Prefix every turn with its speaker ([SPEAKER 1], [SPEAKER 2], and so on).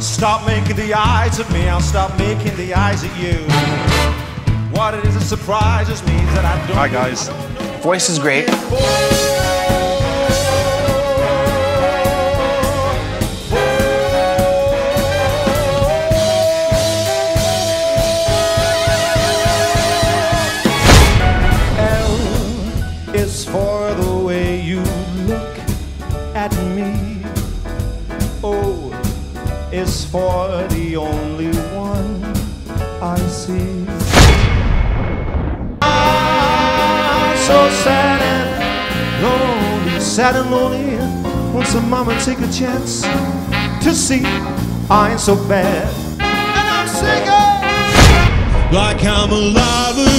[SPEAKER 1] Stop making the eyes at me, I'll stop making the eyes at you. What it is that surprises me is that I don't.
[SPEAKER 2] Hi guys. Voice is great.
[SPEAKER 1] L is for the way you look at me. O is for the only one I see. I'm so sad and lonely. Won't some mama take a chance to see I ain't so bad? And I'm singing like I'm alive.